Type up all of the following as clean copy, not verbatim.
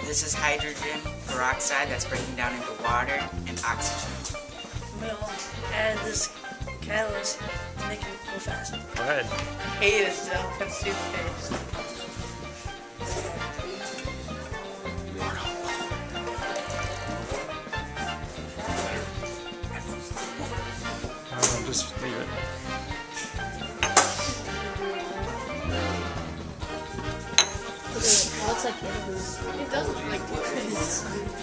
This is hydrogen peroxide that's breaking down into water and oxygen. We'll add this catalyst to make it go faster. Go ahead. Hate it still. That's toothpaste. Just leave it. It looks like it does look like toothpaste.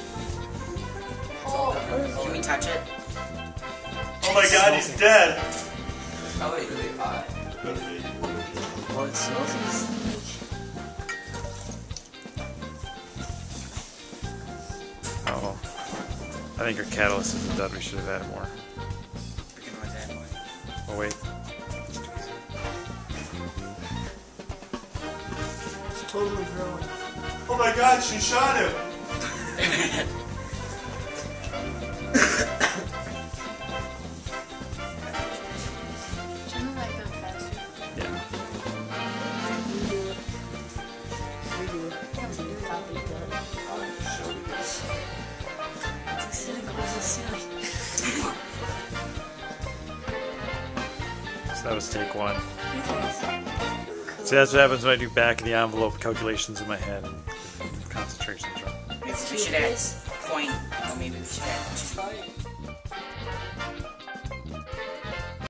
Can we touch it? Oh my god, he's dead! Probably really hot. Oh, it smells like Oh. I think our catalyst isn't done. We should have added more. We can always add more. Oh, wait. it's totally growing. Oh my god, she shot him! Shouldn't that go faster? Yeah. It's like sitting across the ceiling. So that was take one. See, that's what happens when I do back of the envelope calculations in my head and concentration's wrong. We should add point. Or maybe we should add 2.